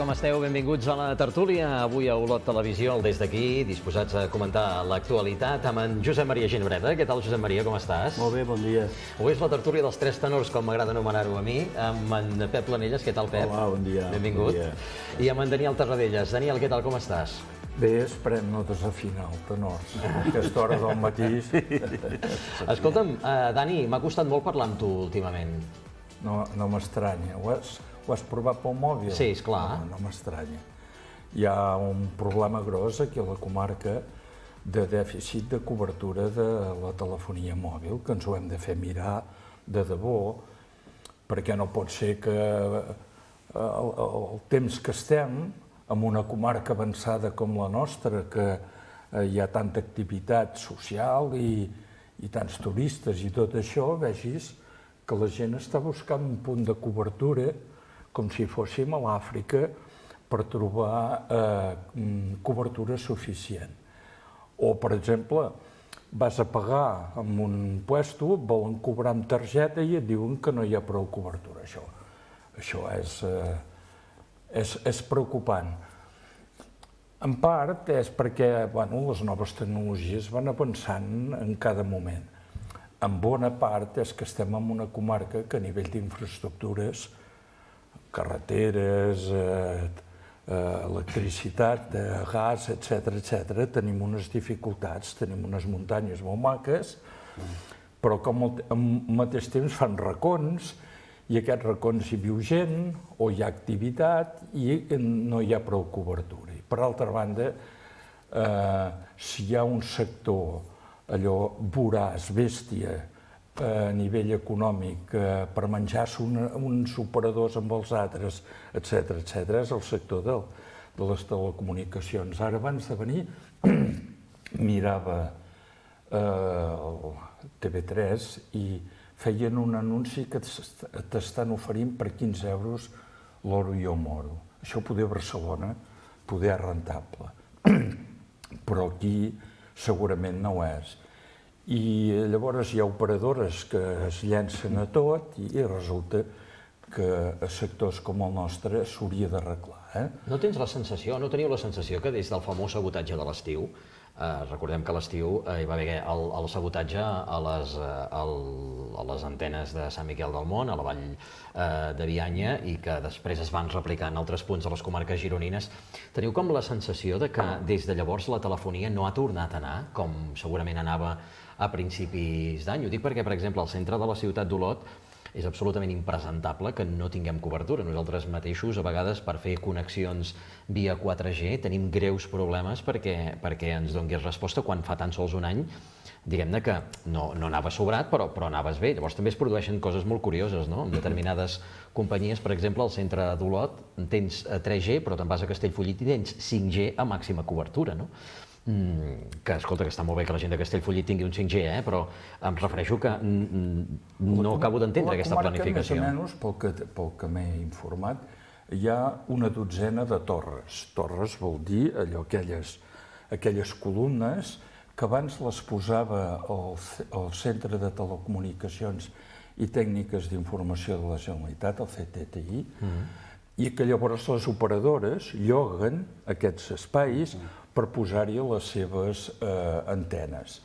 com esteu? Benvinguts a la tertúlia. Avui a Olot Televisió, Des d'aquí, disposats a comentar l'actualitat amb en Josep Maria Ginoreta. Què tal, Josep Maria, com estàs? Molt bé, bon dia. Avui és la tertúlia dels tres tenors, com m'agrada anomenar-ho a mi, amb en Pep Planelles. Què tal, Pep? Hola, bon dia. Benvingut. Bon dia. I amb en Daniel Tarradellas. Daniel, què tal, com estàs? Bé, esperem no desafinar el tenor. A aquesta hora del matí... Escolta'm, Dani, m'ha costat molt parlar amb tu últimament. No m'estranya. Ho has provat pel mòbil? Sí, esclar. No m'estranya. Hi ha un problema gros aquí a la comarca de dèficit de cobertura de la telefonia mòbil, que ens ho hem de fer mirar de debò, perquè no pot ser que el temps que estem, en una comarca avançada com la nostra, que hi ha tanta activitat social i tants turistes i tot això, vegis que la gent està buscant un punt de cobertura com si fóssim a l'Àfrica per trobar cobertura suficient. O, per exemple, vas a pagar en un puesto, et volen cobrar amb targeta i et diuen que no hi ha prou cobertura. Això és preocupant. En part és perquè les noves tecnologies van avançant en cada moment. En bona part és que estem en una comarca que a nivell d'infraestructures, carreteres, electricitat, gas, etc., tenim unes dificultats, tenim unes muntanyes molt maques, però que al mateix temps fan racons, i aquests racons hi viu gent, o hi ha activitat, i no hi ha prou cobertura. I per altra banda, si hi ha un sector allò voraç, bèstia, a nivell econòmic, per menjar-se uns operadors amb els altres, etc., és el sector de les telecomunicacions. Ara, abans de venir, mirava el TV3 i feien un anunci que t'estan oferint per 15 euros l'oro i el moro. Això poder a Barcelona, poder és rentable, però aquí segurament no ho és. I llavors hi ha operadores que es llencen a tot i resulta que a sectors com el nostre s'hauria d'arreglar. No tens la sensació, no teniu la sensació que des del famós sabotatge de l'estiu, recordem que a l'estiu hi va haver el sabotatge a les antenes de Sant Miquel del Mont, a la vall de Bianya, i que després es van replicar en altres punts de les comarques gironines. Teniu com la sensació que des de llavors la telefonia no ha tornat a anar, com segurament anava a principis d'any? Ho dic perquè, per exemple, al centre de la ciutat d'Olot és absolutament impresentable que no tinguem cobertura. Nosaltres mateixos, a vegades, per fer connexions via 4G, tenim greus problemes perquè ens dongués resposta quan fa tan sols un any, diguem-ne que no anava sobrat, però anaves bé. Llavors també es produeixen coses molt curioses, no? En determinades companyies, per exemple, al centre d'Olot tens 3G, però te'n vas a Castellfollit i tens 5G a màxima cobertura, no? Que, escolta, que està molt bé que la gent de Castellfollit tingui un 5G, però em refereixo que no acabo d'entendre aquesta planificació. Més o menys, pel que m'he informat, hi ha una dotzena de torres. Torres vol dir allò, aquelles columnes que abans les posava el Centre de Telecomunicacions i Tècniques d'Informació de la Generalitat, el CTTI, i que llavors les operadores lloguen aquests espais per posar-hi les seves antenes.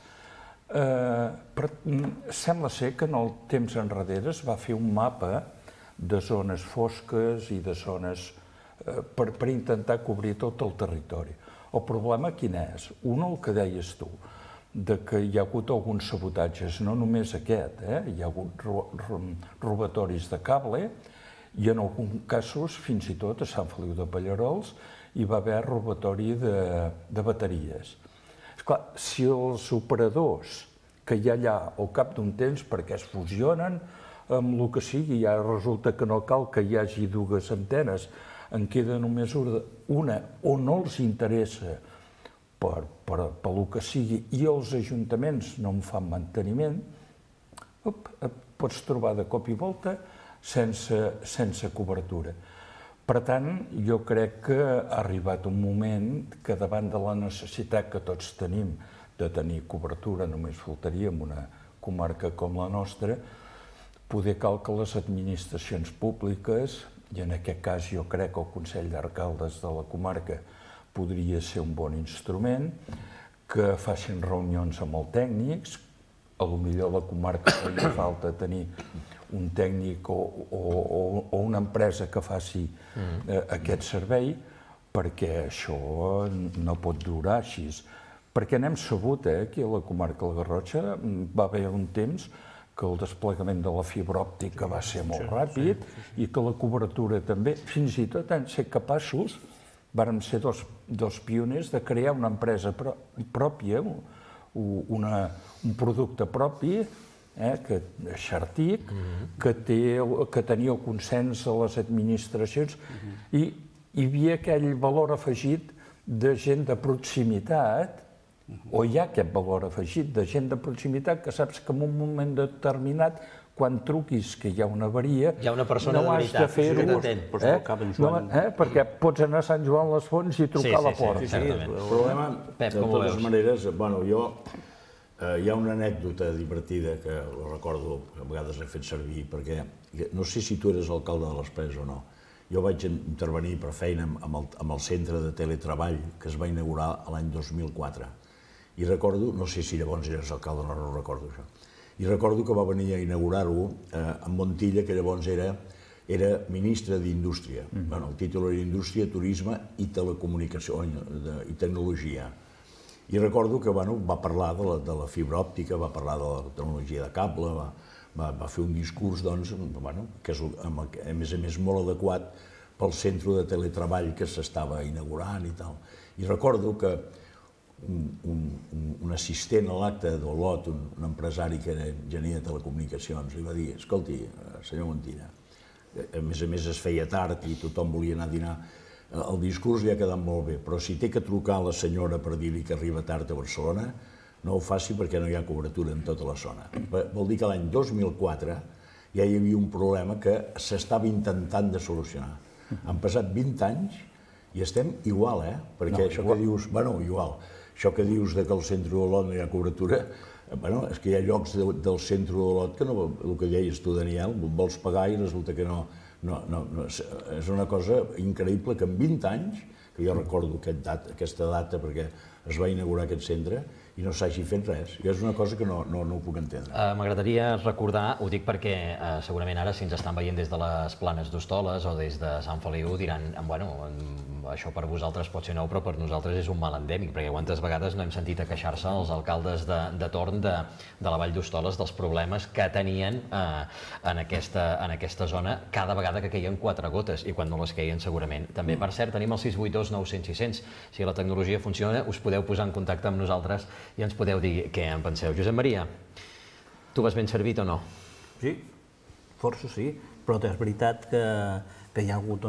Sembla ser que en el temps enrere es va fer un mapa de zones fosques i de zones per intentar cobrir tot el territori. El problema quin és? Un, el que deies tu, que hi ha hagut alguns sabotatges, no només aquest, hi ha hagut robatoris de cable i en alguns casos, fins i tot a Sant Feliu de Pallerols, hi va haver robatori de bateries. Esclar, si els operadors que hi ha allà al cap d'un temps, perquè es fusionen amb el que sigui, ja resulta que no cal que hi hagi dues antenes, en queda només una, o no els interessa per el que sigui, i els ajuntaments no en fan manteniment, et pots trobar de cop i volta sense cobertura. Per tant, jo crec que ha arribat un moment que davant de la necessitat que tots tenim de tenir cobertura, només faltaria en una comarca com la nostra, poder cal que les administracions públiques i en aquest cas jo crec que el Consell d'Alcaldes de la comarca podria ser un bon instrument, que facin reunions amb els tècnics, potser a la comarca faria falta tenir un tècnic o una empresa que faci aquest servei, perquè això no pot durar així. Perquè n'hem sabut, aquí a la comarca de la Garrotxa va haver un temps que el desplegament de la fibra òptica va ser molt ràpid i que la cobertura també, fins i tot han set capaços, vàrem ser dos pioners de crear una empresa pròpia, un producte propi, Xartic, que tenia el consens de les administracions i hi havia aquell valor afegit de gent de proximitat, o hi ha aquest valor afegit de gent de proximitat que saps que en un moment determinat, quan truquis que hi ha una avaria, no has de fer-ho, perquè pots anar a Sant Joan les Fonts i trucar a la porta. El problema, de totes maneres, hi ha una anècdota divertida que recordo, que a vegades he fet servir, perquè no sé si tu eres alcalde de les Preses o no. Jo vaig intervenir per feina amb el centre de teletreball que es va inaugurar l'any 2004. I recordo, no sé si llavors eres alcalde, no ho recordo això, i recordo que va venir a inaugurar-ho en Montilla, que llavors era ministre d'Indústria. El títol era Indústria, Turisme i Telecomunicació i Tecnologia. I recordo que va parlar de la fibra òptica, va parlar de la tecnologia de cable, va fer un discurs que és, a més, molt adequat pel centre de teletreball que s'estava inaugurant i tal. I recordo que un assistent a l'acte d'Olot, un empresari que era enginyer de telecomunicacions, li va dir: escolti, senyor Montilla, a més es feia tard i tothom volia anar a dinar, el discurs li ha quedat molt bé, però si té que trucar a la senyora per dir-li que arriba tard a Barcelona, no ho faci perquè no hi ha cobertura en tota la zona. Vol dir que l'any 2004 ja hi havia un problema que s'estava intentant de solucionar. Han passat 20 anys i estem igual, perquè això que dius, igual, això que dius que al centre d'Olot no hi ha cobertura, és que hi ha llocs del centre d'Olot que no, el que deies tu, Daniel, vols pagar i resulta que no. És una cosa increïble que en 20 anys, que jo recordo aquesta data perquè es va inaugurar aquest centre, i no s'hagi fet res. I és una cosa que no ho puc entendre. M'agradaria recordar, ho dic perquè segurament ara si ens estan veient des de les Planes d'Hostoles o des de Sant Feliu diran, bueno, això per vosaltres pot ser nou, però per nosaltres és un mal endèmic, perquè quantes vegades no hem sentit a queixar-se els alcaldes de torn de la Vall d'Hostoles dels problemes que tenien en aquesta zona cada vegada que queien 4 gotes, i quan no les queien segurament també. Per cert, tenim el 682 900 600. Si la tecnologia funciona, us podeu posar en contacte amb nosaltres i ens podeu dir què en penseu. Josep Maria, tu vas ben servit o no? Sí, força sí, però és veritat que hi ha hagut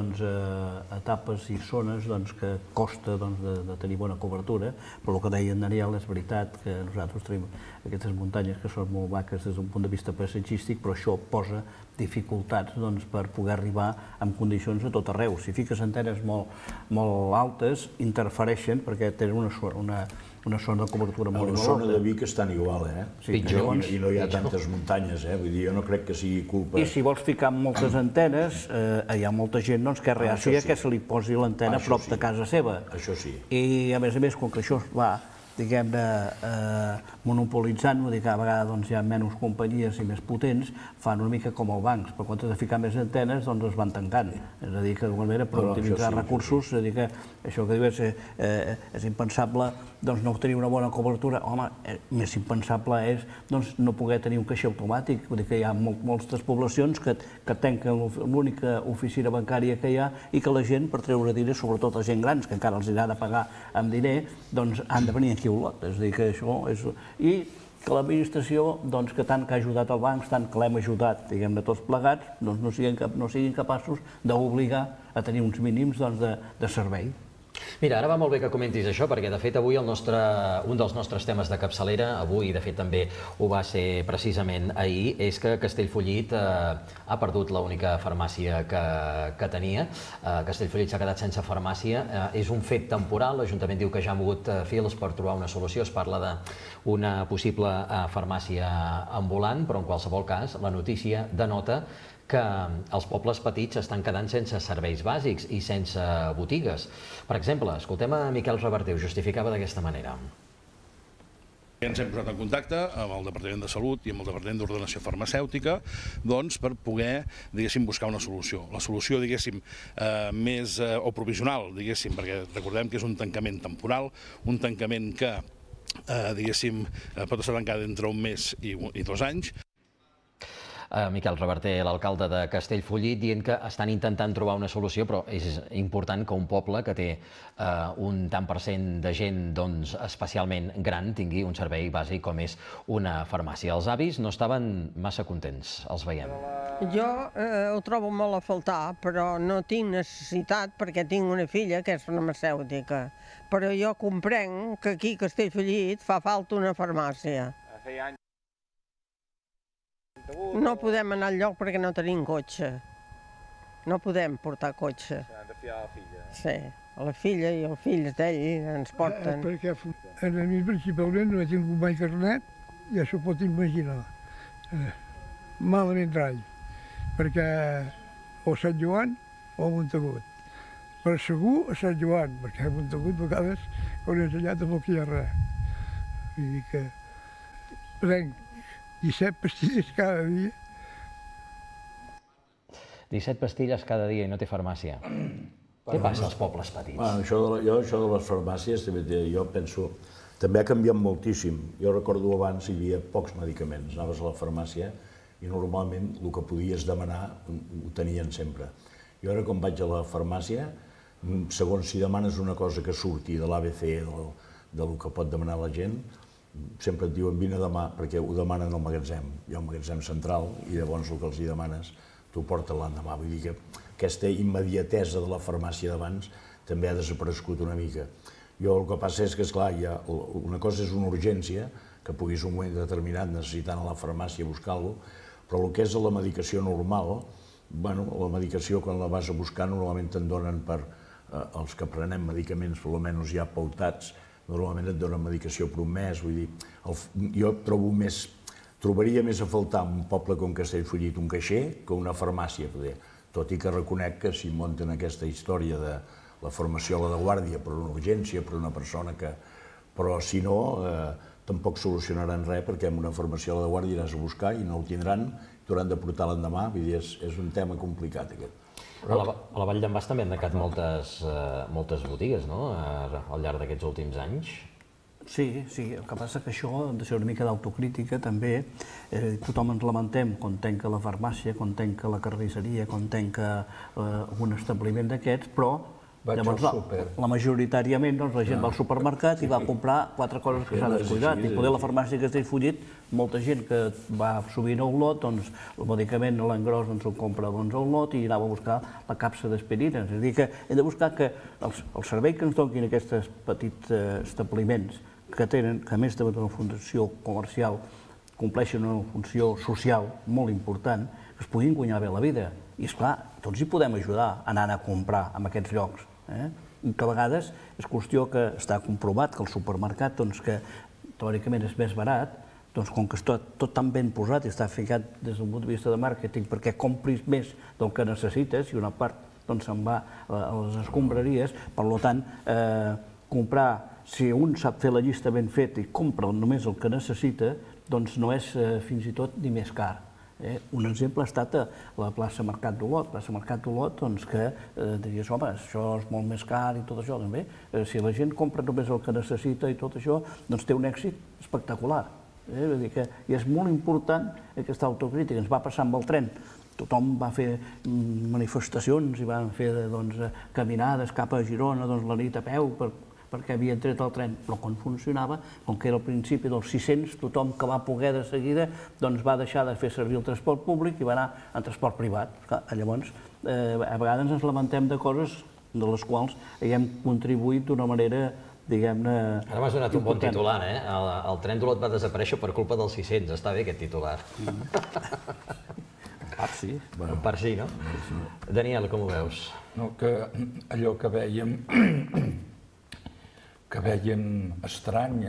etapes i zones que costa de tenir bona cobertura, però el que deia en Daniel és veritat que nosaltres tenim aquestes muntanyes que són molt maques des d'un punt de vista paisatgístic, però això posa dificultats per poder arribar en condicions a tot arreu. Si fiques antenes molt altes, interfereixen perquè tenen una zona de cobertura molt alta. A la zona de Vic estan igual, pitjor, i no hi ha tantes muntanyes, vull dir, jo no crec que sigui culpa... I si vols ficar moltes antenes, hi ha molta gent que és reàcia que se li posi l'antena a prop de casa seva. Això sí. I a més, com que això va, diguem-ne, monopolitzant, vull dir que a vegades hi ha menys companyies i més potents, fan una mica com els bancs, però quan has de ficar més antenes, es van tancant. És a dir, que d'alguna manera, per optimitzar recursos, és a dir que això que dius és impensable, no tenir una bona cobertura. Home, més impensable és no poder tenir un caixer automàtic, vull dir que hi ha moltes poblacions que tanquen l'única oficina bancària que hi ha i que la gent, per treure diners, sobretot la gent grans, que encara els ha de pagar amb diner, doncs han de venir aquí a Olot. És a dir, que això és... I que l'administració, que tant que ha ajudat els bancs, tant que l'hem ajudat, diguem-ne, tots plegats, no siguin capaços d'obligar a tenir uns mínims de servei. Mira, ara va molt bé que comentis això, perquè de fet avui un dels nostres temes de capçalera, avui de fet també ho va ser precisament ahir, és que Castellfollit ha perdut l'única farmàcia que tenia. Castellfollit s'ha quedat sense farmàcia. És un fet temporal, l'Ajuntament diu que ja ha mogut fils per trobar una solució, es parla d'una possible farmàcia ambulant, però en qualsevol cas la notícia denota que els pobles petits estan quedant sense serveis bàsics i sense botigues. Per exemple, escoltem a Miquel Reverter, ho justificava d'aquesta manera. Ens hem posat en contacte amb el Departament de Salut i amb el Departament d'Ordenació Farmacèutica per poder, diguéssim, buscar una solució. La solució, diguéssim, més o provisional, diguéssim, perquè recordem que és un tancament temporal, un tancament que, diguéssim, pot estar tancat entre un mes i 2 anys. Miquel Reverter, l'alcalde de Castellfollit, dient que estan intentant trobar una solució, però és important que un poble que té un tant per cent de gent especialment gran tingui un servei bàsic com és una farmàcia. Els avis no estaven massa contents, els veiem. Jo ho trobo molt a faltar, però no tinc necessitat perquè tinc una filla que és farmacèutica. Però jo comprenc que aquí a Castellfollit fa falta una farmàcia. No podem anar al lloc perquè no tenim cotxe. No podem portar cotxe. S'han de fiar a la filla. Sí, a la filla i els fills d'ell ens porten. Perquè a mi principalment no he tingut mai carnet, ja s'ho pot imaginar. Malament rai, perquè o Sant Joan o a Montagut. Però segur a Sant Joan, perquè a Montagut a vegades quan he ensenyat tampoc hi ha res. Vull dir que prenc 17 pastilles cada dia. 17 pastilles cada dia i no té farmàcia. Què passa als pobles petits? Això de les farmàcies, jo penso, també ha canviat moltíssim. Jo recordo abans hi havia pocs medicaments. Anaves a la farmàcia i normalment el que podies demanar ho tenien sempre. Jo ara quan vaig a la farmàcia, segons si demanes una cosa que surti de l'ABC, del que pot demanar la gent, sempre et diuen vine demà, perquè ho demanen al magatzem. Hi ha un magatzem central i llavors el que els hi demanes t'ho porten l'endemà. Vull dir que aquesta immediatesa de la farmàcia d'abans també ha desaparegut una mica. Jo el que passa és que, esclar, una cosa és una urgència, que puguis un moment determinat necessitant a la farmàcia buscar alguna cosa, però el que és la medicació normal, la medicació quan la vas a buscar normalment te'n donen per els que prenem medicaments, per almenys ja pautats, normalment et donen medicació per un mes, vull dir, jo trobaria més a faltar un poble com Castellfollit, un caixer, que una farmàcia, tot i que reconec que si munten aquesta història de la formació a la de guàrdia per una urgència, per una persona que... Però si no, tampoc solucionaran res, perquè amb una formació a la de guàrdia aniràs a buscar i no ho tindran, t'hauran de portar l'endemà, vull dir, és un tema complicat aquest. A la Vall d'en Bas també han tancat moltes botigues, no?, al llarg d'aquests últims anys. Sí, el que passa que això ha de ser una mica d'autocrítica també. Tothom ens lamentem quan tanca la farmàcia, quan tanca la carnisseria, quan tanca un establiment d'aquests, però llavors majoritàriament la gent va al supermercat i va comprar 4 coses que s'han descuidat. I poder la farmàcia que Castellfollit, molta gent que va sovint a Olot, doncs el medicament a l'engròs ho compra a Olot i anava a buscar la capsa d'aspirines. És a dir, que hem de buscar que el servei que ens donin aquests petits establiments que tenen, que a més de una funció comercial, compleixen una funció social molt important, que es puguin guanyar bé la vida. I, esclar, tots hi podem ajudar anant a comprar en aquests llocs. Que a vegades és qüestió que està comprovat que el supermercat, que teòricament és més barat, com que està tot tan ben posat i està ficat des del punt de vista de màrqueting perquè compris més del que necessites i una part se'n va a les escombraries, per tant, comprar, si un sap fer la llista ben feta i compra només el que necessita, doncs no és fins i tot ni més car. Un exemple ha estat a la plaça Mercat d'Olot. La plaça Mercat d'Olot, que diries, home, això és molt més car i tot això, també. Si la gent compra només el que necessita i tot això, doncs té un èxit espectacular. Vull dir que és molt important aquesta autocrítica. Ens va passar amb el tren. Tothom va fer manifestacions i van fer caminades cap a Girona la nit a peu perquè havien tret el tren, però quan funcionava, com que era al principi dels 600, tothom que va poder de seguida va deixar de fer servir el transport públic i va anar en transport privat. Llavors, a vegades ens lamentem de coses de les quals hi hem contribuït d'una manera, diguem-ne, Ara m'has donat un bon titular, eh? El tren d'Olot va desaparèixer per culpa dels 600. Està bé aquest titular. Sí. Per si, no? Daniel, com ho veus? No, que allò que veiem estrany,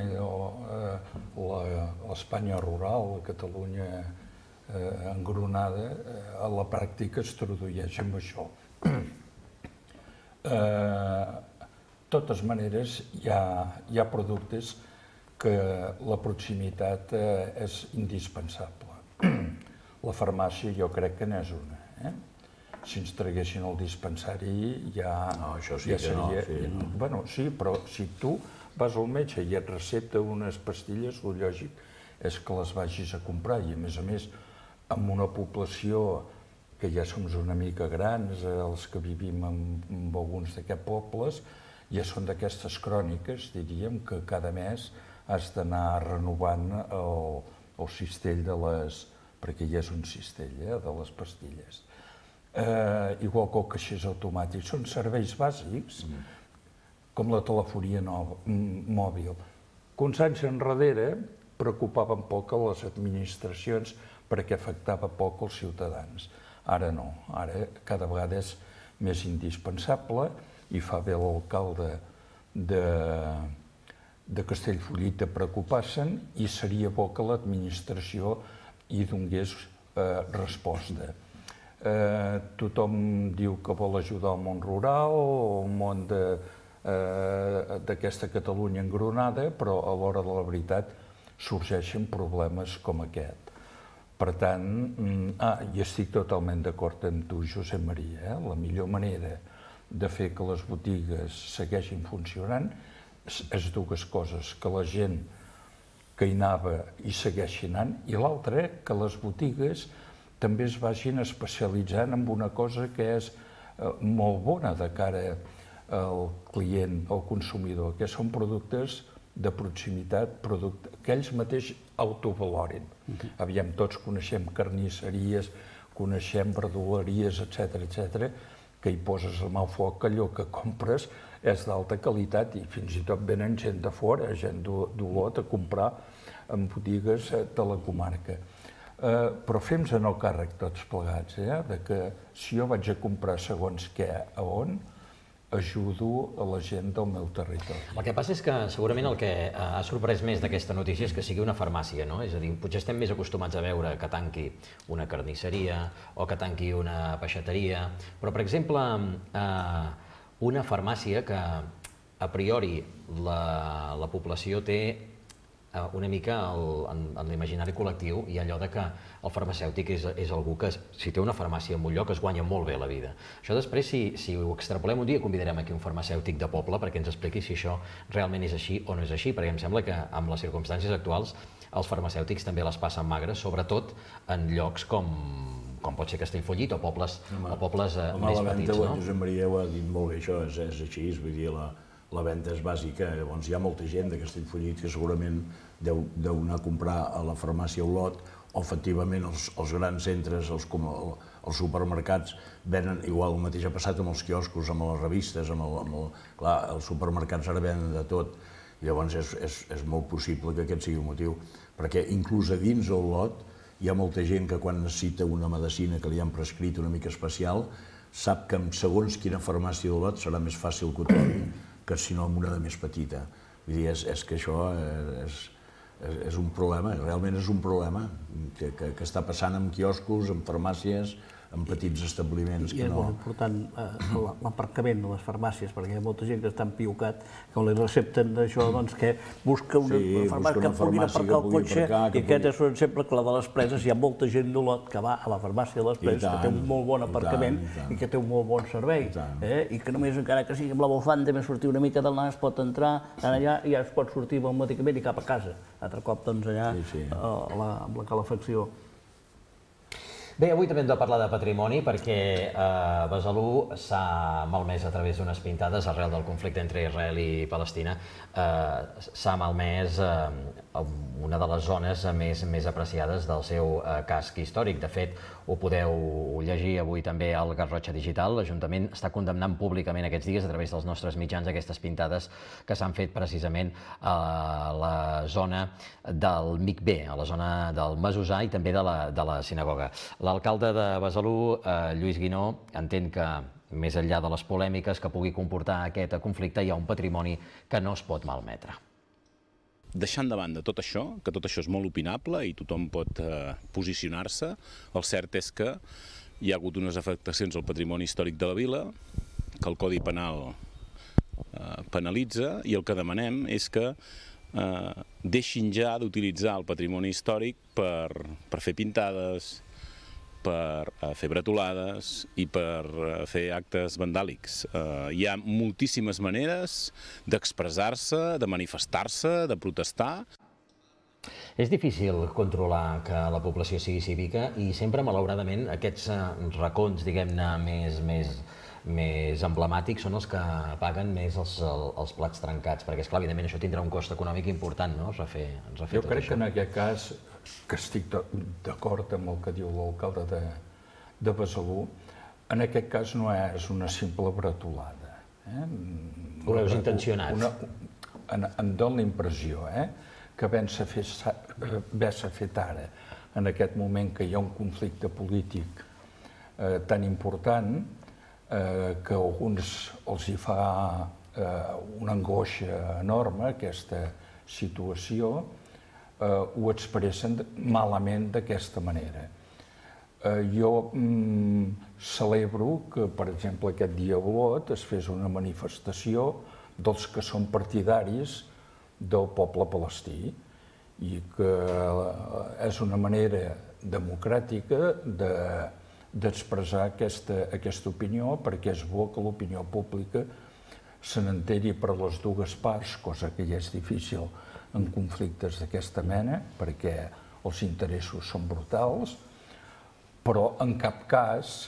l'Espanya rural, la Catalunya engronada, a la pràctica es tradueix amb això. De totes maneres, hi ha productes que la proximitat és indispensable. La farmàcia jo crec que n'és una. Si ens traguessin el dispensari ja seria... Bueno, sí, però si tu vas al metge i et recepta unes pastilles, el lògic és que les vagis a comprar i, a més, amb una població que ja som una mica grans, els que vivim en alguns d'aquests pobles, ja són d'aquestes cròniques, diríem, que cada mes has d'anar renovant el cistell de les... perquè ja és un cistell, de les pastilles. Igual que el caixers automàtic, són serveis bàsics, com la telefonia mòbil. Que uns anys enrere preocupaven poc a les administracions perquè afectava poc els ciutadans. Ara no, ara cada vegada és més indispensable i fa bé l'alcalde de Castellfollit de preocupar-se'n i seria bo que l'administració hi donés resposta. Tothom diu que vol ajudar el món rural, el món d'aquesta Catalunya engronada, però a l'hora de la veritat sorgeixen problemes com aquest. Per tant, i estic totalment d'acord amb tu, Josep Maria, la millor manera de fer que les botigues segueixin funcionant és dues coses, que la gent que hi anava hi segueixi anant, i l'altra, que les botigues també es vagin especialitzant en una cosa que és molt bona de cara al client, al consumidor, que són productes de proximitat, que ells mateix autovalorin. Aviam, tots coneixem carnisseries, coneixem verduleries, etc., que hi poses el mal foc, que allò que compres és d'alta qualitat i fins i tot venen gent de fora, gent d'Olot, a comprar en botigues de la comarca. Però fem-nos el càrrec tots plegats, de que si jo vaig a comprar segons què a on, ajudo a la gent del meu territori. El que passa és que segurament el que ha sorprès més d'aquesta notícia és que sigui una farmàcia, no? És a dir, potser estem més acostumats a veure que tanqui una carnisseria o que tanqui una peixateria, però, per exemple, una farmàcia que a priori la població té una mica en l'imaginari col·lectiu i allò de que el farmacèutic és algú que, si té una farmàcia en un lloc, es guanya molt bé la vida. Això després, si ho extrapolem un dia, convidarem aquí un farmacèutic de poble perquè ens expliqui si això realment és així o no és així, perquè em sembla que amb les circumstàncies actuals els farmacèutics també les passen magres, sobretot en llocs com pot ser Castellfollit o pobles més petits, no? Josep Maria ho ha dit molt bé, això és així, vull dir, la venda és bàsica. Llavors hi ha molta gent de Castellfollit que segurament deu anar a comprar a la farmàcia Olot, o efectivament els grans centres, els supermercats venen, igual el mateix ha passat amb els quioscos, amb les revistes, clar, els supermercats ara venen de tot, llavors és molt possible que aquest sigui un motiu, perquè inclús a dins Olot hi ha molta gent que quan necessita una medicina que li han prescrit una mica especial, sap que amb segons quina farmàcia d'Olot serà més fàcil que ho trobi que si no amb una de més petita. Vull dir, és que això és un problema, realment és un problema que està passant amb quioscos, amb farmàcies, en petits establiments que no... I és molt important l'aparcament de les farmàcies, perquè hi ha molta gent que està empiocat, que li recepten d'això, doncs que busca una farmàcia que pugui aparcar el cotxe, i aquest és un exemple que la de les Preses, hi ha molta gent d'Olot que va a la farmàcia de les Preses, que té un molt bon aparcament i que té un molt bon servei, i que només, encara que sigui amb la bufanda, més sortir una mica del nas, pot entrar allà i ja es pot sortir amb el medicament i cap a casa. Altre cop, doncs, allà, amb la calefacció. Bé, avui també hem de parlar de patrimoni perquè Besalú s'ha malmès a través d'unes pintades arrel del conflicte entre Israel i Palestina. S'ha malmès una de les zones més apreciades del seu casc històric. De fet, ho podeu llegir avui també al Garrotxa Digital. L'Ajuntament està condemnant públicament aquests dies a través dels nostres mitjans aquestes pintades que s'han fet precisament a la zona del Mikvé, a la zona del Mesusà i també de la sinagoga. L'alcalde de Besalú, Lluís Guinó, entén que més enllà de les polèmiques que pugui comportar aquest conflicte, hi ha un patrimoni que no es pot malmetre. Deixant de banda tot això, que tot això és molt opinable i tothom pot posicionar-se, el cert és que hi ha hagut unes afectacions al patrimoni històric de la vila, que el Codi Penal penalitza, i el que demanem és que deixin ja d'utilitzar el patrimoni històric per fer pintades, per fer bretolades i per fer actes vandàlics. Hi ha moltíssimes maneres d'expressar-se, de manifestar-se, de protestar. És difícil controlar que la població sigui cívica i sempre, malauradament, aquests racons, diguem-ne, més emblemàtics són els que paguen més els plats trencats, perquè, esclar, evidentment, això tindrà un cost econòmic important, no?, refer tot això. Jo crec que en aquest cas, que estic d'acord amb el que diu l'alcalde de Besalú, en aquest cas no és una simple bretolada. Ho veus intencionat? Em dóna la impressió que havent-se fet ara, en aquest moment que hi ha un conflicte polític tan important, que a alguns els hi fa una angoixa enorme aquesta situació, ho expressen malament d'aquesta manera. Jo celebro que, per exemple, aquest dia Olot es fes una manifestació dels que són partidaris del poble palestí i que és una manera democràtica d'expressar aquesta opinió, perquè és bo que l'opinió pública se n'enteri per les dues parts, cosa que ja és difícil en conflictes d'aquesta mena, perquè els interessos són brutals, però en cap cas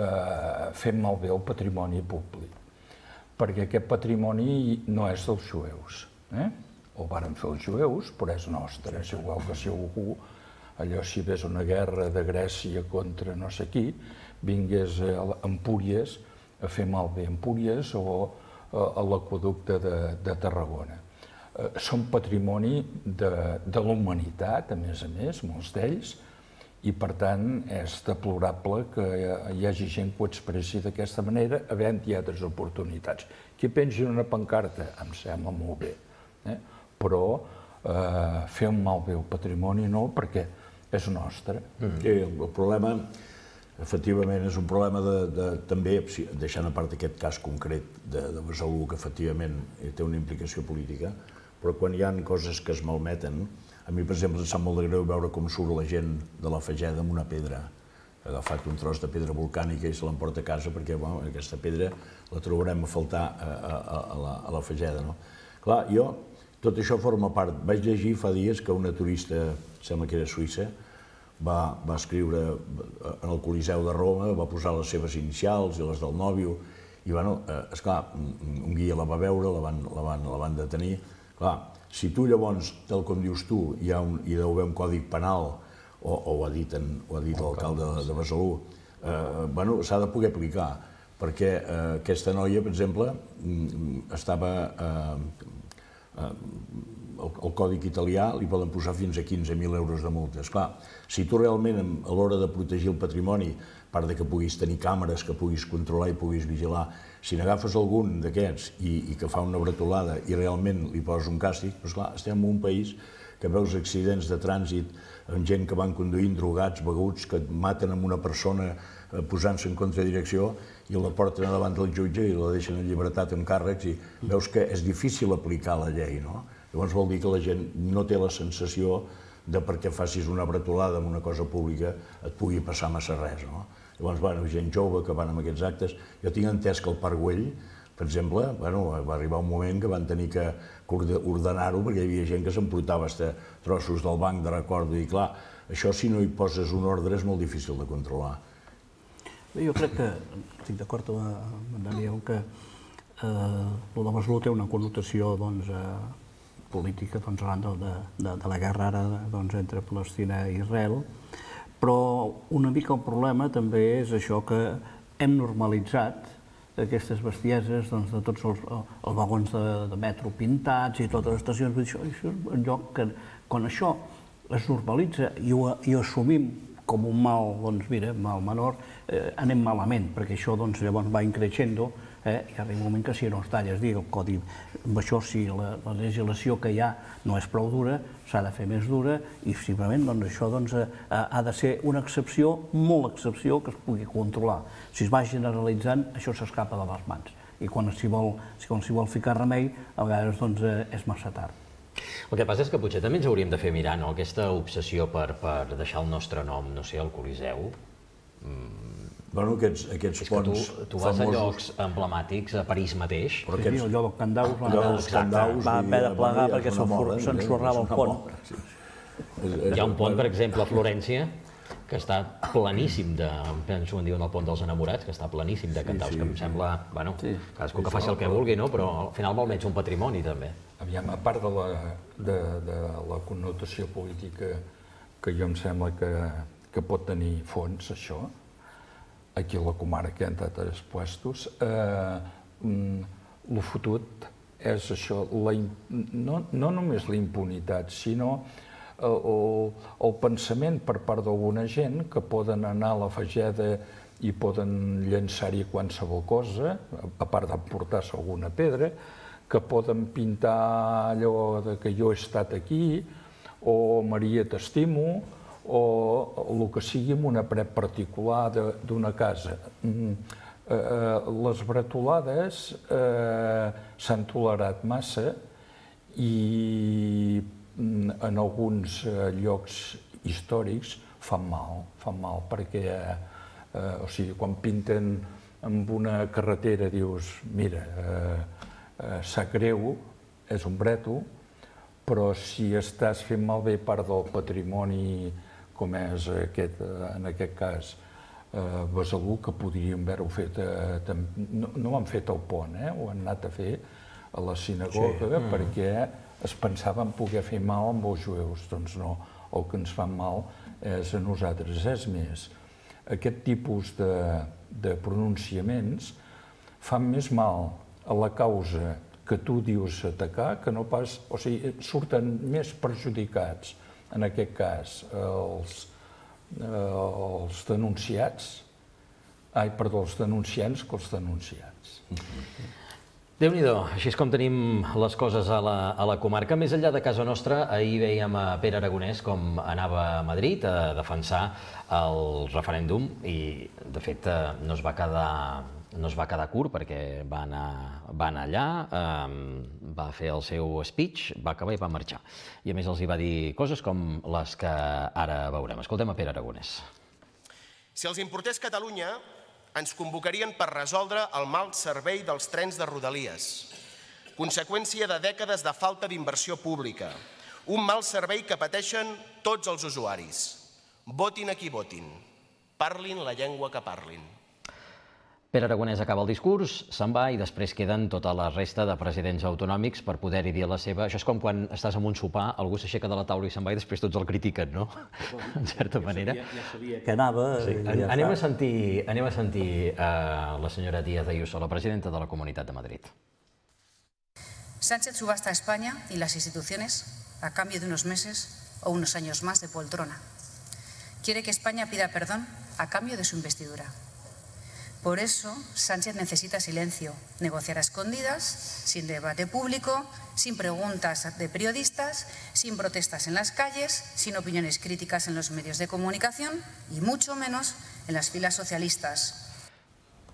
fem malbé el patrimoni públic, perquè aquest patrimoni no és dels jueus. El varen fer els jueus, però és nostre. És igual que si algú, allò si ves una guerra de Grècia contra no sé qui, vingués a Empúries a fer malbé Empúries o a l'aqüeducte de Tarragona. Són patrimoni de la humanitat, a més, molts d'ells, i per tant és deplorable que hi hagi gent que ho expressi d'aquesta manera, havent-hi altres oportunitats. Qui pengi en una pancarta, em sembla molt bé, però fer un malbé al patrimoni no, perquè és nostre. El problema, efectivament, és un problema també, deixant a part aquest cas concret de Besalú, que efectivament té una implicació política, però quan hi ha coses que es malmeten, a mi, per exemple, em sap molt de greu veure com surt la gent de la Fageda amb una pedra. Ha agafat un tros de pedra volcànica i se l'emporta a casa perquè aquesta pedra la trobarem a faltar a la Fageda. Clar, jo, tot això forma part. Vaig llegir fa dies que una turista, sembla que era suïssa, va escriure en el Coliseu de Roma, va posar les seves inicials i les del nòvio, i, esclar, un guia la va veure, la van detenir. Clar, si tu llavors, tal com dius tu, hi deu haver un codi penal, o ho ha dit l'alcalde de Besalú, s'ha de poder aplicar, perquè aquesta noia, per exemple, estava al còdic italià, li poden posar fins a 15.000 euros de multa. Esclar, si tu realment, a l'hora de protegir el patrimoni, a part que puguis tenir càmeres, que puguis controlar i puguis vigilar, si n'agafes algun d'aquests i que fa una bretolada i realment li poses un càstig, doncs clar, estem en un país que veus accidents de trànsit amb gent que van conduint drogats, beguts, que maten amb una persona posant-se en contradirecció i la porten davant del jutge i la deixen en llibertat amb càrrecs i veus que és difícil aplicar la llei, no? Llavors vol dir que la gent no té la sensació de perquè facis una bretolada en una cosa pública et pugui passar massa res, no? Llavors, gent jove que van amb aquests actes. Jo tinc entès que el Parc Güell, per exemple, va arribar un moment que van tenir que ordenar-ho perquè hi havia gent que s'emportava trossos del banc de record i, clar, Això, si no hi poses un ordre, és molt difícil de controlar. Bé, jo crec que, estic d'acord amb en Daniel, que el de la salut té una connotació política arran de la guerra ara entre Palestina i Israel, però una mica el problema també és això que hem normalitzat aquestes bestieses de tots els vagons de metro pintats i totes les estacions. Això és un lloc que, quan això es normalitza i ho assumim com un mal, mal menor, anem malament, perquè això llavors va increixendo i arriba un moment que si no es talla, es digui el codi. Amb això, si la legislació que hi ha no és prou dura, s'ha de fer més dura i simplement això ha de ser una excepció, molt excepció, que es pugui controlar. Si es va generalitzant, això s'escapa de les mans i quan s'hi vol ficar remei, a vegades és massa tard. El que passa és que potser també ens hauríem de fer mirar aquesta obsessió per deixar el nostre nom, no sé, al Coliseu. Bueno, aquests ponts famosos... Tu vas a llocs emblemàtics, a París mateix. Sí, el lloc dels Candaus va haver de plegar perquè s'ensorrava el pont. Hi ha un pont, per exemple, a Florència, que està planíssim de... penso que en diuen el pont dels enamorats, que està planíssim de Candaus, que em sembla... Bueno, cadascú que faci el que vulgui, no? Però al final malmets un patrimoni, també. Aviam, a part de la connotació política que jo em sembla que pot tenir fons, això, aquí a la comarca, entre altres puestos, el fotut és això, no només la impunitat, sinó el pensament per part d'alguna gent que poden anar a la fageda i poden llançar-hi qualsevol cosa, a part d'emportar-se alguna pedra, que poden pintar allò que jo he estat aquí, o Maria t'estimo, o el que sigui en una paret particular d'una casa. Les bretolades s'han tolerat massa i en alguns llocs històrics fan mal perquè, o sigui, quan pinten amb una carretera dius, mira, sap greu, és un brètol, però si estàs fent malbé part del patrimoni com és en aquest cas Besalú, que podríem haver-ho fet, no ho han fet al pont, ho han anat a fer a la sinagoga perquè es pensaven poder fer mal amb els jueus. Doncs no, el que ens fa mal és a nosaltres. És més, aquest tipus de pronunciaments fan més mal a la causa que tu dius atacar que no pas... O sigui, surten més perjudicats, en aquest cas, els denunciants, els denunciants que els denunciats. Déu-n'hi-do, així és com tenim les coses a la comarca. Més enllà de casa nostra, ahir veiem a Pere Aragonès com anava a Madrid a defensar el referèndum i, de fet, no es va quedar curt perquè va anar allà, va fer el seu speech, va acabar i va marxar. I a més els hi va dir coses com les que ara veurem. Escoltem a Pere Aragonès. Si els importés Catalunya, ens convocarien per resoldre el mal servei dels trens de Rodalies, conseqüència de dècades de falta d'inversió pública, un mal servei que pateixen tots els usuaris. Votin a qui votin, parlin la llengua que parlin. Pere Aragonès acaba el discurs, se'n va i després queden tota la resta de presidents autonòmics per poder-hi dir la seva. Això és com quan estàs en un sopar, algú s'aixeca de la taula i se'n va i després tots el critiquen, no? En certa manera. Ja sabia que anava. Anem a sentir la senyora Díaz Ayuso, la presidenta de la Comunitat de Madrid. Sánchez subasta a España y las instituciones a cambio de unos meses o unos años más de poltrona. Quiere que España pida perdón a cambio de su investidura. Por eso, Sánchez necesita silencio, negociar a escondidas, sin debate público, sin preguntas de periodistas, sin protestas en las calles, sin opiniones críticas en los medios de comunicación y mucho menos en las filas socialistas.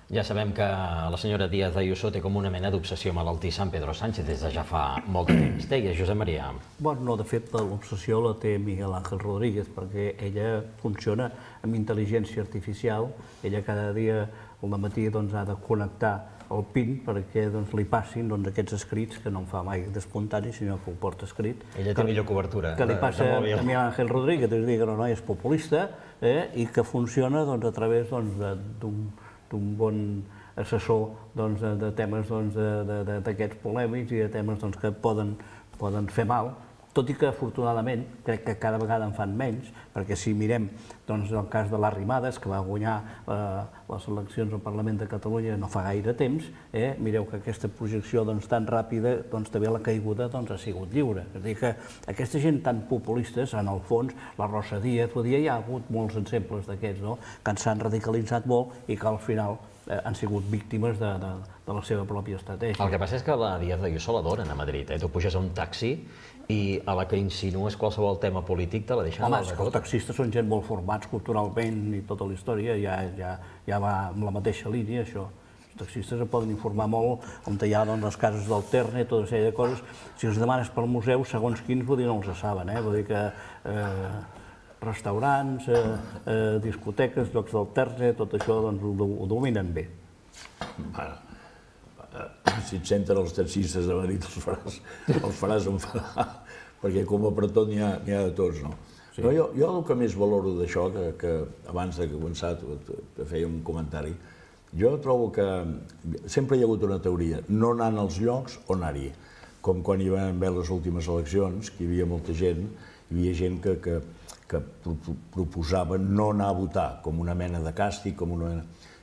Ja sabem que la senyora Díaz Ayuso té com una mena d'obsessió malaltissa amb Pedro Sánchez des de ja fa molt de temps. Deia, Josep Maria. Bueno, no, de fet, l'obsessió la té Miguel Ángel Rodríguez, perquè ella funciona amb intel·ligència artificial. Ella cada dia al matí ha de connectar el PIN perquè li passin aquests escrits, que no en fa mai d'espontani, sinó que ho porta escrit. Ella té millor cobertura. Que li passa a Miguel Ángel Rodríguez, és a dir, que no és populista i que funciona a través d'un bon assessor de temes d'aquests polèmics i de temes que poden fer mal, tot i que afortunadament crec que cada vegada en fan menys, perquè si mirem el cas de l'Arrimadas, que va guanyar les eleccions al Parlament de Catalunya no fa gaire temps, mireu que aquesta projecció tan ràpida, també la caiguda ha sigut lliure. És a dir, que aquesta gent tan populistes, en el fons, la Rosa Díaz, hi ha hagut molts exemples d'aquests, que s'han radicalitzat molt i que al final han sigut víctimes de la seva pròpia estratègia. El que passa és que la Díaz Ayuso l'adoren a Madrid. Tu puges a un taxi i a la que insinues qualsevol tema polític te la deixen a l'altre. Home, els taxistes són gent molt formats culturalment i tota la història ja va amb la mateixa línia, això. Els taxistes es poden informar molt on hi ha les cases del Terne, tota una sèrie de coses. Si els demanes pel museu, segons quins, no els saben, vull dir que restaurants, discoteques, llocs del Terne, tot això ho dominen bé. Si et senten els taxistes de Madrid els faràs enfadar, perquè com a pretó n'hi ha de tots, no? Jo el que més valoro d'això, que abans de començar te feia un comentari, jo trobo que sempre hi ha hagut una teoria, no anar als llocs o anar-hi. Com quan hi van haver les últimes eleccions, que hi havia molta gent, hi havia gent que proposava no anar a votar, com una mena de càstig, com una mena...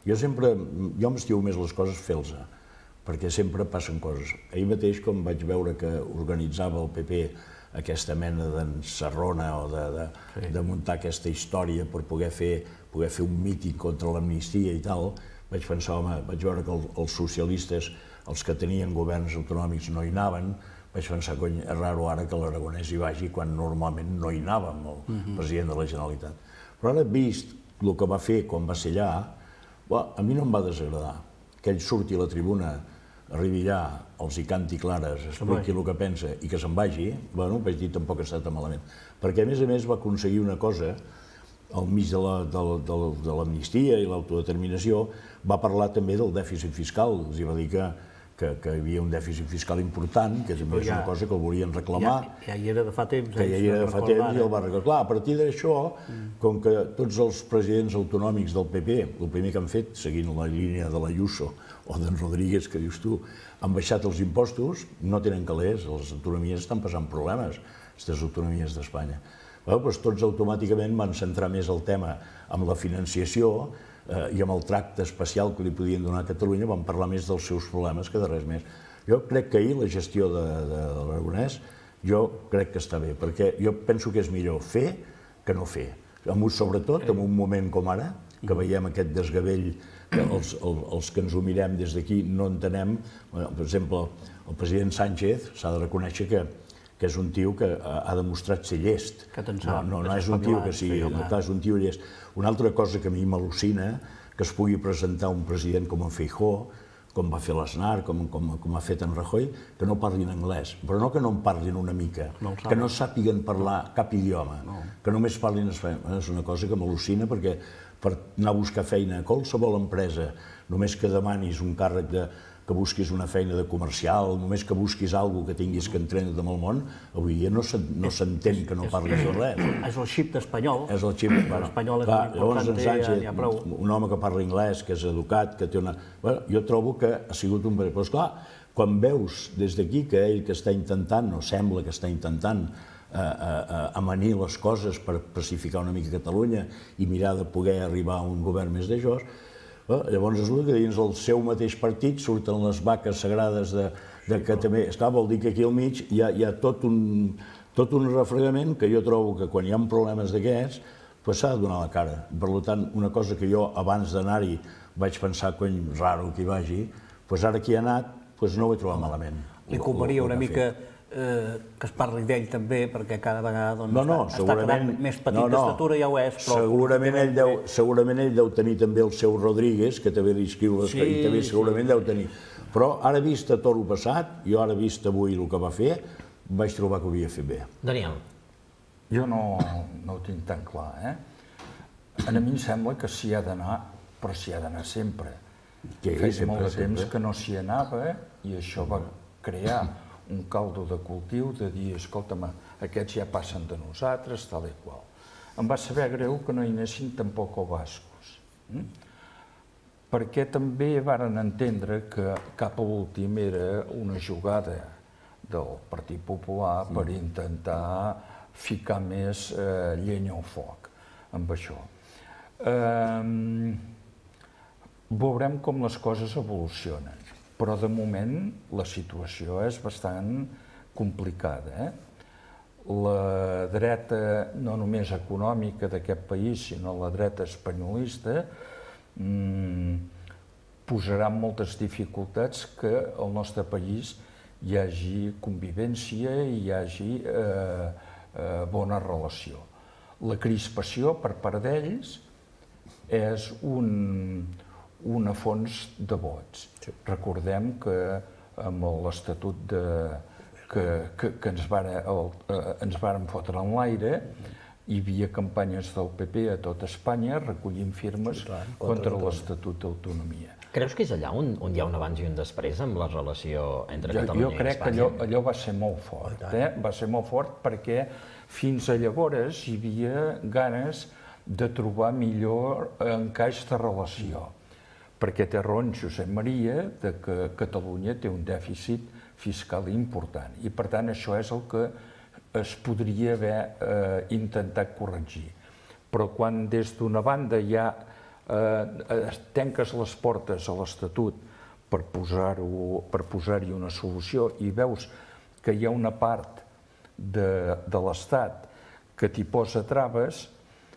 Jo m'estimo més les coses fer-les, perquè sempre passen coses. Ahir mateix, com vaig veure que organitzava el PP aquesta mena d'encerrona o de muntar aquesta història per poder fer un míting contra l'amnistia i tal, vaig pensar, home, vaig veure que els socialistes, els que tenien governs autonòmics, no hi anaven, vaig pensar, cony, és raro ara que l'Aragonès hi vagi quan normalment no hi anava amb el president de la Generalitat. Però ara, vist el que va fer quan va ser allà, a mi no em va desagradar que ell surti a la tribuna, arribi allà, els hi canti clares, expliqui el que pensa i que se'n vagi, vaig dir tampoc ha estat malament. Perquè a més va aconseguir una cosa, al mig de l'amnistia i l'autodeterminació, va parlar també del dèficit fiscal, els va dir que hi havia un dèficit fiscal important, que també és una cosa que el volien reclamar. Ja hi era de fa temps. Que ja hi era de fa temps i el va reclamar. Clar, a partir d'això, com que tots els presidents autonòmics del PP, el primer que han fet, seguint la línia de l'Ayuso o d'en Rodríguez, que dius tu, han baixat els impostos, no tenen calés, les autonomies estan passant problemes, aquestes autonomies d'Espanya. Doncs tots automàticament van centrar més el tema amb la financiació i amb el tracte especial que li podien donar a Catalunya, van parlar més dels seus problemes que de res més. Jo crec que ahir la gestió de l'Aragonès, jo crec que està bé, perquè jo penso que és millor fer que no fer. Sobretot en un moment com ara, que veiem aquest desgavell, els que ens ho mirem des d'aquí no entenem. Per exemple, el president Sánchez s'ha de reconèixer que és un tio que ha demostrat ser llest. No és un tio que sigui, és un tio llest. Una altra cosa que a mi m'al·lucina, que es pugui presentar un president com en Feijóo, com va fer l'Aznar, com ha fet en Rajoy, que no parlin anglès, però no que no en parlin una mica, que no sàpiguen parlar cap idioma, que només parlin espanyol. És una cosa que m'al·lucina perquè per anar a buscar feina a qualsevol empresa, només que demanis un càrrec que busquis una feina de comercial, només que busquis alguna que tinguis que entrenar amb el món, avui dia no s'entén que no parlis anglès. És el xip d'espanyol. És el xip espanyol. Llavors en Sánchez, un home que parla anglès, que és educat, que té una... Jo trobo que ha sigut un... Però esclar, quan veus des d'aquí que ell que està intentant, o sembla que està intentant, amanir les coses per pacificar una mica Catalunya i mirar de poder arribar a un govern més d'això, llavors resulta que dins del seu mateix partit surten les vaques sagrades que també... Esclar, vol dir que aquí al mig hi ha tot un refregament que jo trobo que quan hi ha problemes d'aquests s'ha de donar la cara. Per tant, una cosa que jo abans d'anar-hi vaig pensar, cony, raro que hi vagi, ara que hi ha anat no ho he trobat malament. Li convenia una mica que es parli d'ell també, perquè cada vegada està quedant més petit d'estatura, ja ho és, però... Segurament ell deu tenir també el seu Rodríguez, que també li escriu les coses, i també segurament deu tenir. Però ara vist a tot el passat, jo ara vist avui el que va fer, vaig trobar que ho havia fet bé. Daniel. Jo no ho tinc tan clar, eh? A mi em sembla que s'hi ha d'anar, però s'hi ha d'anar sempre. Feia molt de temps que no s'hi anava i això va crear un caldo de cultiu de dir, escolta'm, aquests ja passen de nosaltres, tal i qual. Em va saber greu que no hi anessin tampoc els bascos, perquè també varen entendre que cap a l'últim era una jugada del Partit Popular per intentar ficar més llenya al foc amb això. Veurem com les coses evolucionen. Però de moment la situació és bastant complicada. La dreta, no només econòmica d'aquest país, sinó la dreta espanyolista, posarà moltes dificultats que al nostre país hi hagi convivència i hi hagi bona relació. La crispació per part d'ells és una font de vots. Recordem que amb l'Estatut que ens varen fotre en l'aire hi havia campanyes del PP a tot Espanya recollint firmes contra l'Estatut d'Autonomia. Creus que és allà on hi ha un abans i un després amb la relació entre Catalunya i Espanya? Jo crec que allò va ser molt fort. Va ser molt fort perquè fins a llavors hi havia ganes de trobar millor encaix de relació. Perquè té raó en Josep Maria que Catalunya té un dèficit fiscal important i per tant això és el que es podria haver intentat corregir. Però quan des d'una banda ja tanques les portes a l'Estatut per posar-hi una solució i veus que hi ha una part de l'Estat que t'hi posa traves,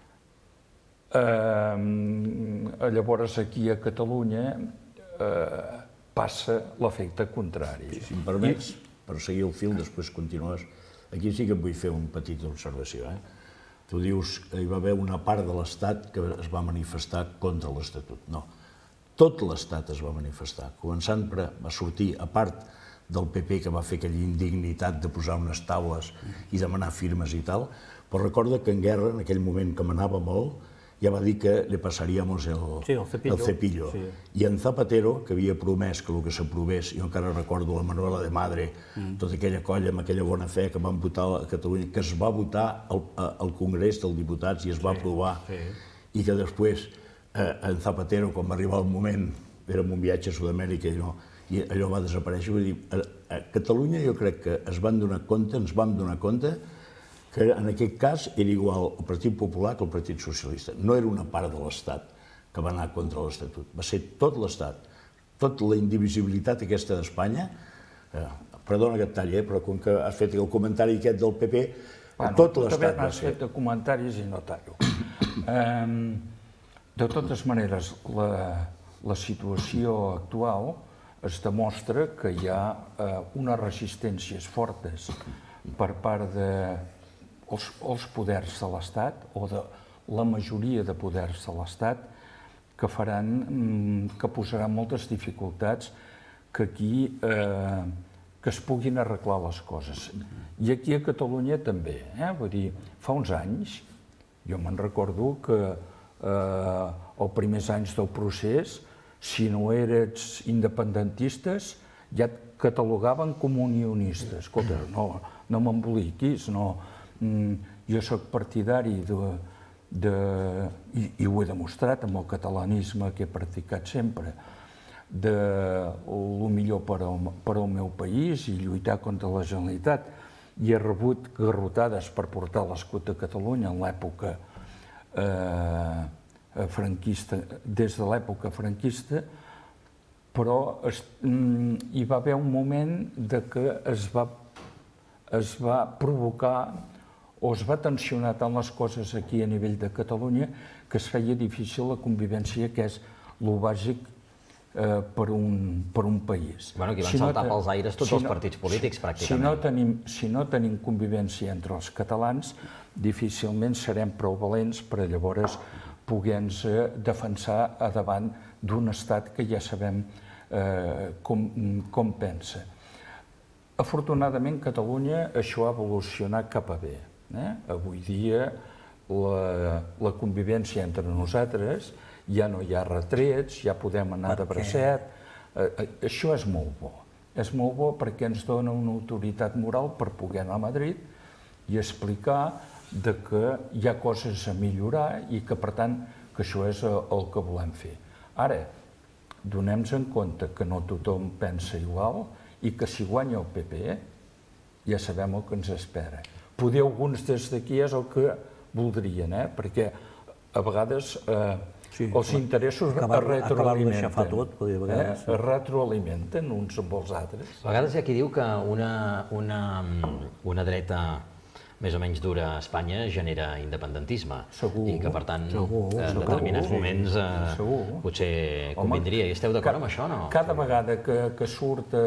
llavors aquí a Catalunya passa l'efecte contrari. Si em permets, per seguir el fil, després continues. Aquí sí que et vull fer una petita observació. Tu dius que hi va haver una part de l'Estat que es va manifestar contra l'Estatut. No, tot l'Estat es va manifestar, començant per sortir, a part del PP que va fer aquella indignitat de posar unes taules i demanar firmes i tal, però recorda que en Guerra, en aquell moment que manava molt, ja va dir que li passaríamos el cepillo. I en Zapatero, que havia promès que el que s'aprovés, jo encara recordo la Manuela de Madre, tota aquella colla amb aquella bona fe que van votar a Catalunya, que es va votar al Congrés dels Diputats i es va aprovar, i que després en Zapatero, quan va arribar el moment, érem un viatge a Sud-amèrica i allò va desaparèixer. Vull dir, a Catalunya jo crec que ens vam donar compte que en aquest cas era igual el Partit Popular que el Partit Socialista. No era una part de l'Estat que va anar contra l'Estatut, va ser tot l'Estat. Tota la indivisibilitat aquesta d'Espanya, perdona que et talli, però com que has fet el comentari aquest del PP, tot l'Estat va ser. Has fet comentaris i no tallo. De totes maneres, la situació actual es demostra que hi ha unes resistències fortes per part dels poders de l'Estat o de la majoria de poders de l'Estat que posaran moltes dificultats que aquí que es puguin arreglar les coses. I aquí a Catalunya també, vull dir, fa uns anys, jo me'n recordo que els primers anys del procés, si no eres independentistes, ja et catalogaven com unionistes. Escolta, no m'emboliquis, jo soc partidari i ho he demostrat amb el catalanisme que he practicat sempre, de lo millor per al meu país i lluitar contra la Generalitat. I he rebut garrotades per portar l'escut de Catalunya en l'època franquista, des de l'època franquista, però hi va haver un moment que es va provocar o es va tensionar tant les coses aquí a nivell de Catalunya que es feia difícil la convivència, que és el bàsic per un país. Bueno, aquí van saltar pels aires tots els partits polítics, pràcticament. Si no tenim convivència entre els catalans, difícilment serem prou valents per llavors poder-nos defensar a davant d'un estat que ja sabem com pensa. Afortunadament, Catalunya això ha evolucionat cap a bé. Avui dia la convivència entre nosaltres ja no hi ha retrets, ja podem anar de bracet. Això és molt bo. És molt bo perquè ens dona una autoritat moral per poder anar a Madrid i explicar que hi ha coses a millorar i que, per tant, que això és el que volem fer. Ara, donem-nos en compte que no tothom pensa igual i que si guanya el PP ja sabem el que ens espera. Poder alguns des d'aquí és el que voldrien, perquè a vegades els interessos es retroalimenten uns amb els altres. A vegades hi ha qui diu que una dreta més o menys dura a Espanya genera independentisme i que, per tant, en determinats moments potser convindria. I esteu d'acord amb això o no? Cada vegada que surt,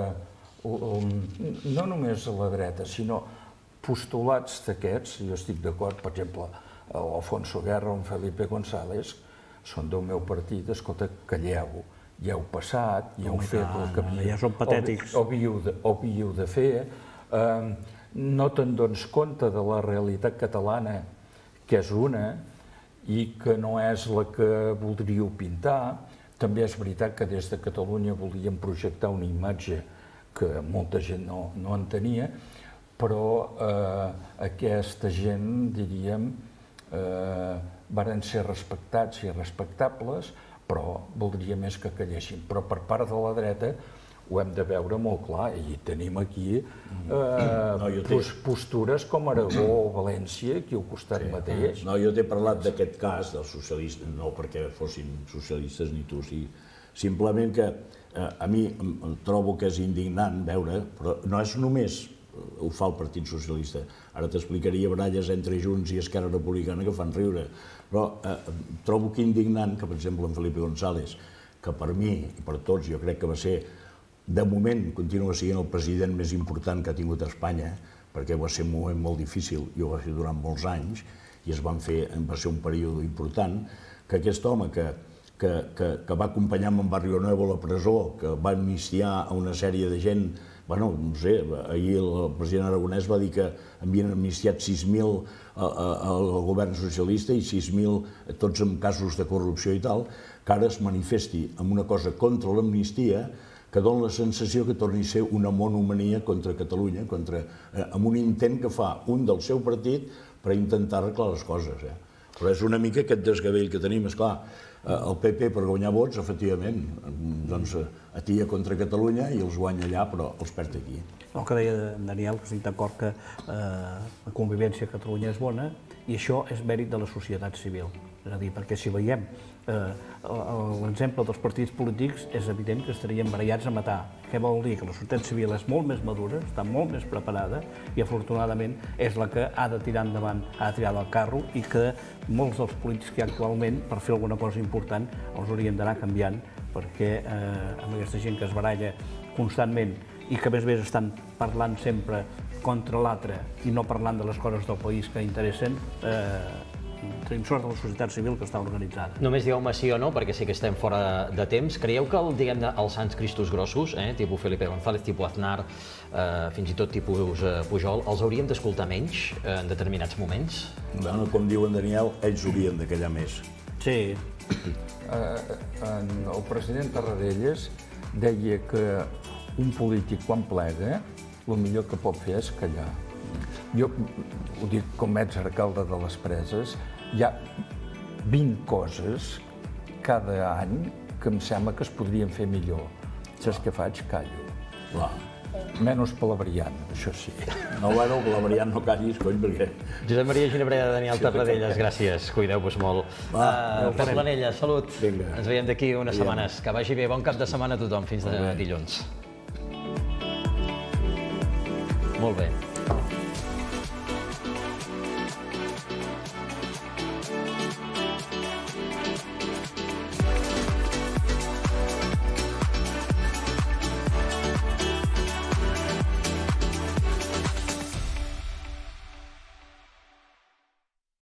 no només a la dreta, sinó postulats d'aquests, jo estic d'acord, per exemple, l'Alfonso Guerra o en Felipe González, són del meu partit, escolta, calleu, ja heu passat, ja heu fet el que havíeu de fer, no te'n dones compte de la realitat catalana, que és una, i que no és la que voldríeu pintar. També és veritat que des de Catalunya volíem projectar una imatge que molta gent no en tenia, però aquesta gent, diríem, varen ser respectats i respectables, però voldria més que callessin. Però per part de la dreta ho hem de veure molt clar, i tenim aquí postures com Aragó o València, aquí al costat mateix. No, jo t'he parlat d'aquest cas dels socialistes, no perquè fossin socialistes ni tu, simplement que a mi em trobo que és indignant veure, però no és només ho fa el Partit Socialista. Ara t'explicaria baralles entre Junts i Esquerra Republicana que fan riure, però trobo que indignant que, per exemple, en Felipe González, que per mi i per tots jo crec que va ser, de moment, continua sent el president més important que ha tingut Espanya, perquè va ser un moment molt difícil i ho va fer durant molts anys, i va ser un període important, que aquest home que va acompanyar en Barrio Nuevo a la presó, que va amnistiar a una sèrie de gent. Bueno, no sé, ahir el president Aragonès va dir que havien amnistiat 6.000 al govern socialista i 6.000 tots amb casos de corrupció i tal, que ara es manifesti amb una cosa contra l'amnistia que dona la sensació que torni a ser una monomania contra Catalunya, amb un intent que fa un del seu partit per intentar arreglar les coses. Però és una mica aquest desgavell que tenim, esclar. El PP, per guanyar vots, efectivament, doncs atia contra Catalunya i els guanya allà, però els perd aquí. El que deia Daniel, que estic d'acord que la convivència a Catalunya és bona i això és mèrit de la societat civil. És a dir, perquè si veiem l'exemple dels partits polítics, és evident que estaríem barallats a matar. Què vol dir? Que la societat civil és molt més madura, està molt més preparada i afortunadament és la que ha de tirar endavant, ha de tirar del carro i que molts dels polítics que hi ha actualment, per fer alguna cosa important, els haurien d'anar canviant perquè amb aquesta gent que es baralla constantment i que a més a més estan parlant sempre contra l'altre i no parlant de les coses del país que interessen, tenim sort de la societat civil que està organitzada. Només digueu-me sí o no, perquè sí que estem fora de temps. Creieu que els sants cristos grossos, tipus Felipe González, tipus Aznar, fins i tot tipus Pujol, els hauríem d'escoltar menys en determinats moments? Com diu en Daniel, ells haurien de callar més. Sí. El president Tarradellas deia que un polític, quan plega, el millor que pot fer és callar. Jo ho dic com ets alcalde de les Preses, hi ha 20 coses cada any que em sembla que es podrien fer millor. Saps què faig? Callo. Menys palabriant, això sí. No, bueno, palabriant no callis, cony, perquè... Josep Maria Ginebreda, Daniel Tarradellas, gràcies, cuideu-vos molt. Pep Planella, salut. Ens veiem d'aquí unes setmanes. Que vagi bé, bon cap de setmana a tothom, fins dilluns. Molt bé.